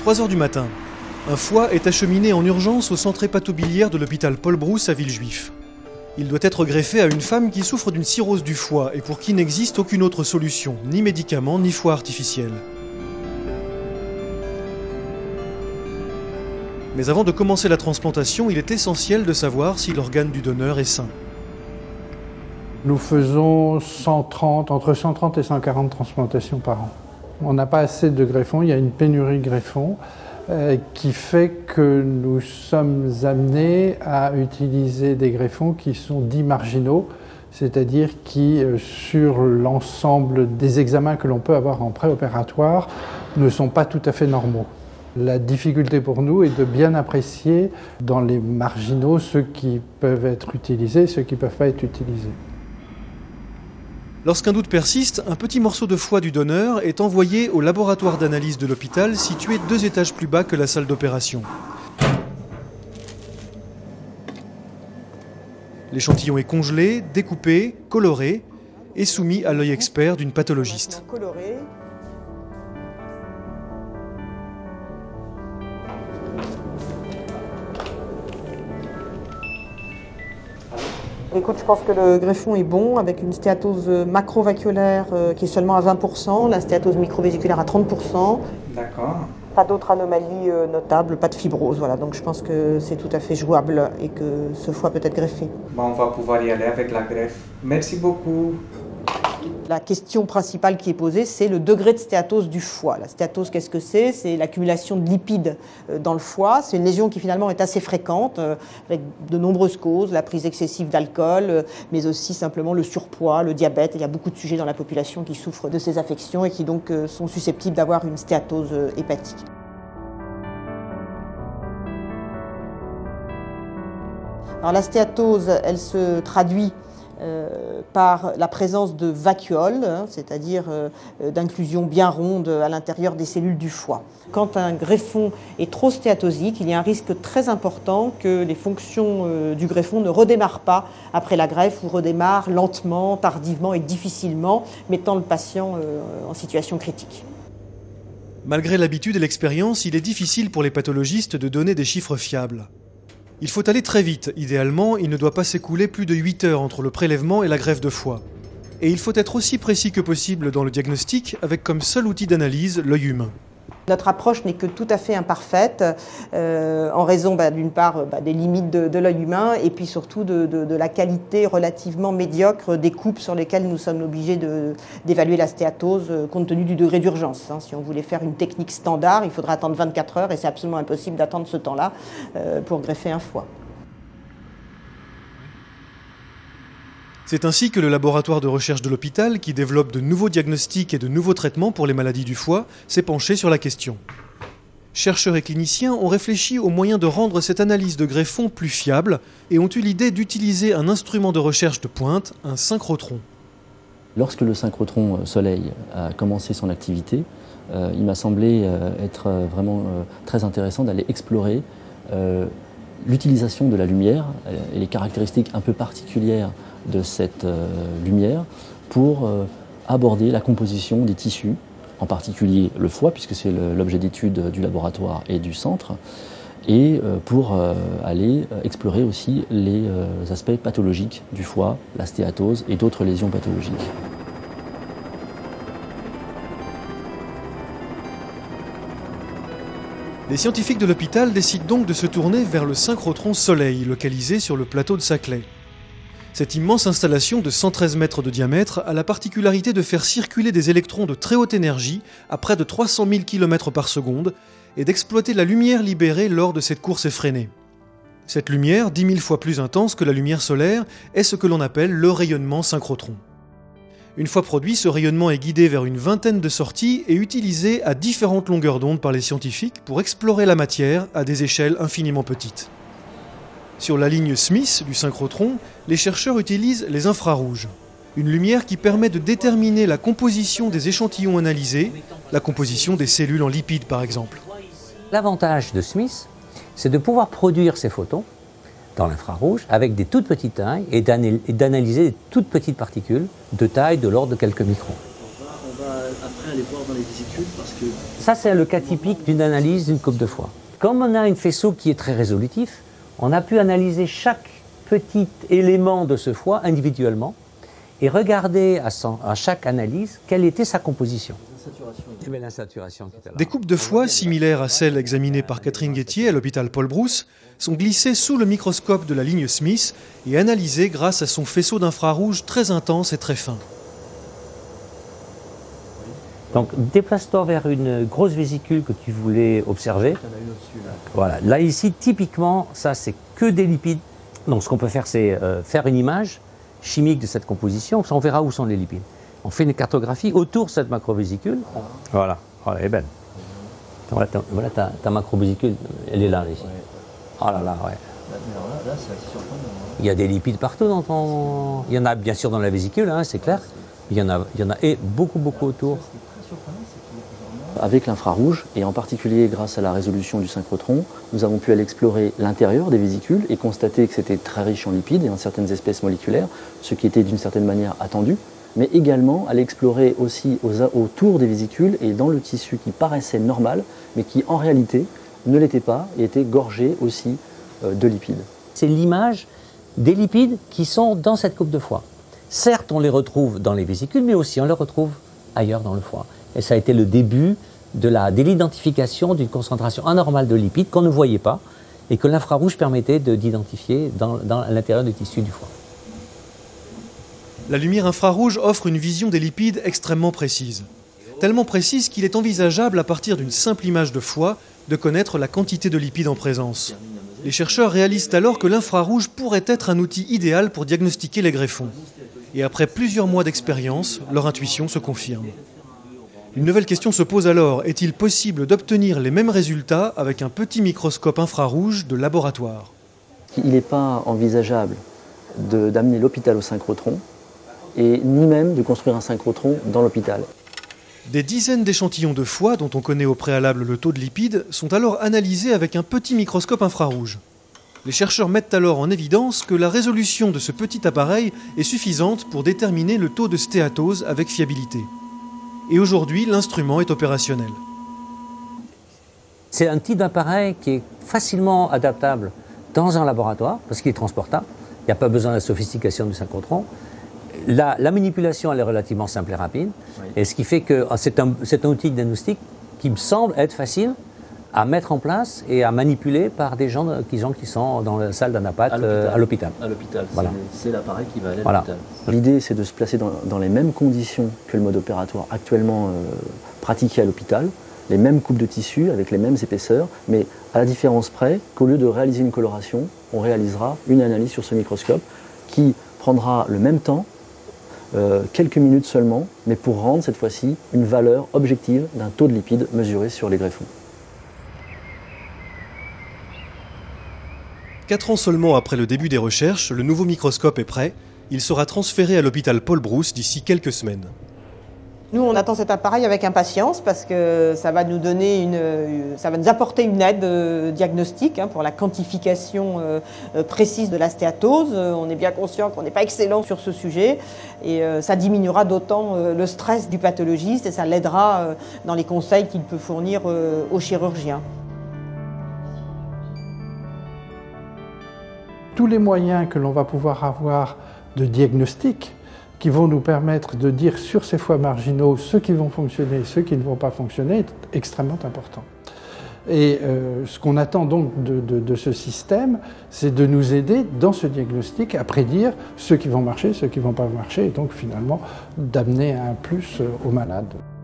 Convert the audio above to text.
3 h du matin. Un foie est acheminé en urgence au centre hépatobiliaire de l'hôpital Paul Brousse à Villejuif. Il doit être greffé à une femme qui souffre d'une cirrhose du foie et pour qui n'existe aucune autre solution, ni médicament, ni foie artificiel. Mais avant de commencer la transplantation, il est essentiel de savoir si l'organe du donneur est sain. Nous faisons entre 130 et 140 transplantations par an. On n'a pas assez de greffons, il y a une pénurie de greffons qui fait que nous sommes amenés à utiliser des greffons qui sont dits marginaux, c'est-à-dire qui, sur l'ensemble des examens que l'on peut avoir en préopératoire, ne sont pas tout à fait normaux. La difficulté pour nous est de bien apprécier dans les marginaux ceux qui peuvent être utilisés et ceux qui ne peuvent pas être utilisés. Lorsqu'un doute persiste, un petit morceau de foie du donneur est envoyé au laboratoire d'analyse de l'hôpital situé 2 étages plus bas que la salle d'opération. L'échantillon est congelé, découpé, coloré et soumis à l'œil expert d'une pathologiste. Écoute, je pense que le greffon est bon, avec une stéatose macrovasculaire qui est seulement à 20%, la stéatose microvésiculaire à 30%. D'accord. Pas d'autres anomalies notables, pas de fibrose, voilà. Donc je pense que c'est tout à fait jouable et que ce foie peut être greffé. Bon, on va pouvoir y aller avec la greffe. Merci beaucoup. La question principale qui est posée, c'est le degré de stéatose du foie. La stéatose, qu'est-ce que c'est? C'est l'accumulation de lipides dans le foie. C'est une lésion qui finalement est assez fréquente, avec de nombreuses causes, la prise excessive d'alcool, mais aussi simplement le surpoids, le diabète. Il y a beaucoup de sujets dans la population qui souffrent de ces affections et qui donc sont susceptibles d'avoir une stéatose hépatique. Alors la stéatose, elle se traduit par la présence de vacuoles, c'est-à-dire d'inclusions bien rondes à l'intérieur des cellules du foie. Quand un greffon est trop stéatosique, il y a un risque très important que les fonctions du greffon ne redémarrent pas après la greffe ou redémarrent lentement, tardivement et difficilement, mettant le patient en situation critique. Malgré l'habitude et l'expérience, il est difficile pour les pathologistes de donner des chiffres fiables. Il faut aller très vite. Idéalement, il ne doit pas s'écouler plus de 8 heures entre le prélèvement et la greffe de foie. Et il faut être aussi précis que possible dans le diagnostic, avec comme seul outil d'analyse l'œil humain. Notre approche n'est que tout à fait imparfaite, en raison d'une part des limites de l'œil humain et puis surtout de la qualité relativement médiocre des coupes sur lesquelles nous sommes obligés d'évaluer la stéatose compte tenu du degré d'urgence. Si on voulait faire une technique standard, il faudrait attendre 24 heures et c'est absolument impossible d'attendre ce temps-là pour greffer un foie. C'est ainsi que le laboratoire de recherche de l'hôpital, qui développe de nouveaux diagnostics et de nouveaux traitements pour les maladies du foie, s'est penché sur la question. Chercheurs et cliniciens ont réfléchi aux moyens de rendre cette analyse de greffon plus fiable et ont eu l'idée d'utiliser un instrument de recherche de pointe, un synchrotron. Lorsque le synchrotron Soleil a commencé son activité, il m'a semblé être vraiment très intéressant d'aller explorer l'utilisation de la lumière et les caractéristiques un peu particulières de cette lumière pour aborder la composition des tissus, en particulier le foie, puisque c'est l'objet d'étude du laboratoire et du centre, et pour aller explorer aussi les aspects pathologiques du foie, la stéatose et d'autres lésions pathologiques. Les scientifiques de l'hôpital décident donc de se tourner vers le synchrotron Soleil, localisé sur le plateau de Saclay. Cette immense installation de 113 mètres de diamètre a la particularité de faire circuler des électrons de très haute énergie à près de 300 000 km par seconde et d'exploiter la lumière libérée lors de cette course effrénée. Cette lumière, 10 000 fois plus intense que la lumière solaire, est ce que l'on appelle le rayonnement synchrotron. Une fois produit, ce rayonnement est guidé vers une vingtaine de sorties et utilisé à différentes longueurs d'onde par les scientifiques pour explorer la matière à des échelles infiniment petites. Sur la ligne Smith du synchrotron, les chercheurs utilisent les infrarouges, une lumière qui permet de déterminer la composition des échantillons analysés, la composition des cellules en lipides par exemple. L'avantage de Smith, c'est de pouvoir produire ces photons dans l'infrarouge avec des toutes petites tailles et d'analyser des toutes petites particules de taille de l'ordre de quelques microns. On va après aller voir dans les vésicules parce que... Ça, c'est le cas typique d'une analyse d'une coupe de foie. Comme on a un faisceau qui est très résolutif, on a pu analyser chaque petit élément de ce foie individuellement et regarder à chaque analyse quelle était sa composition. La saturation. Des coupes de foie similaires à celles examinées par Catherine Guettier à l'hôpital Paul Brousse sont glissées sous le microscope de la ligne Smith et analysées grâce à son faisceau d'infrarouge très intense et très fin. Donc déplace-toi vers une grosse vésicule que tu voulais observer. Voilà. Là ici, typiquement, ça c'est que des lipides. Donc ce qu'on peut faire, c'est faire une image chimique de cette composition. On verra où sont les lipides. On fait une cartographie autour de cette macrovésicule. Voilà, elle est belle. Voilà ta macrovésicule, elle est là, ici. Oh là là, ouais. Là, c'est assez surprenant. Il y a des lipides partout dans ton... Il y en a bien sûr dans la vésicule, hein, c'est clair. Il y en a et beaucoup autour. Avec l'infrarouge, et en particulier grâce à la résolution du synchrotron, nous avons pu aller explorer l'intérieur des vésicules et constater que c'était très riche en lipides et en certaines espèces moléculaires, ce qui était d'une certaine manière attendu, mais également aller explorer aussi autour des vésicules et dans le tissu qui paraissait normal, mais qui en réalité ne l'était pas et était gorgé aussi de lipides. C'est l'image des lipides qui sont dans cette coupe de foie. Certes, on les retrouve dans les vésicules, mais aussi on les retrouve ailleurs dans le foie. Et ça a été le début de l'identification d'une concentration anormale de lipides qu'on ne voyait pas et que l'infrarouge permettait d'identifier dans l'intérieur du tissu du foie. La lumière infrarouge offre une vision des lipides extrêmement précise. Tellement précise qu'il est envisageable, à partir d'une simple image de foie, de connaître la quantité de lipides en présence. Les chercheurs réalisent alors que l'infrarouge pourrait être un outil idéal pour diagnostiquer les greffons. Et après plusieurs mois d'expérience, leur intuition se confirme. Une nouvelle question se pose alors, est-il possible d'obtenir les mêmes résultats avec un petit microscope infrarouge de laboratoire? Il n'est pas envisageable d'amener l'hôpital au synchrotron et ni même de construire un synchrotron dans l'hôpital. Des dizaines d'échantillons de foie, dont on connaît au préalable le taux de lipides, sont alors analysés avec un petit microscope infrarouge. Les chercheurs mettent alors en évidence que la résolution de ce petit appareil est suffisante pour déterminer le taux de stéatose avec fiabilité. Et aujourd'hui, l'instrument est opérationnel. C'est un type d'appareil qui est facilement adaptable dans un laboratoire, parce qu'il est transportable. Il n'y a pas besoin de la sophistication du synchrotron. La manipulation, elle est relativement simple et rapide. Oui. Et ce qui fait que c'est un outil de diagnostic qui me semble être facile à mettre en place et à manipuler par des gens qui sont dans la salle d'anapath à l'hôpital. À l'hôpital, voilà. C'est l'appareil qui va aller à l'hôpital. L'idée, c'est de se placer dans les mêmes conditions que le mode opératoire actuellement pratiqué à l'hôpital, les mêmes coupes de tissu avec les mêmes épaisseurs, mais à la différence près qu'au lieu de réaliser une coloration, on réalisera une analyse sur ce microscope qui prendra le même temps, quelques minutes seulement, mais pour rendre cette fois-ci une valeur objective d'un taux de lipides mesuré sur les greffons. 4 ans seulement après le début des recherches, le nouveau microscope est prêt. Il sera transféré à l'hôpital Paul Brousse d'ici quelques semaines. Nous, on attend cet appareil avec impatience parce que ça va nous donner ça va nous apporter une aide diagnostique pour la quantification précise de la stéatose. On est bien conscient qu'on n'est pas excellent sur ce sujet et ça diminuera d'autant le stress du pathologiste et ça l'aidera dans les conseils qu'il peut fournir aux chirurgiens. Tous les moyens que l'on va pouvoir avoir de diagnostic qui vont nous permettre de dire sur ces foies marginaux ceux qui vont fonctionner, ceux qui ne vont pas fonctionner, est extrêmement important. Et ce qu'on attend donc de ce système, c'est de nous aider dans ce diagnostic à prédire ceux qui vont marcher, ceux qui ne vont pas marcher, et donc finalement d'amener un plus aux malades.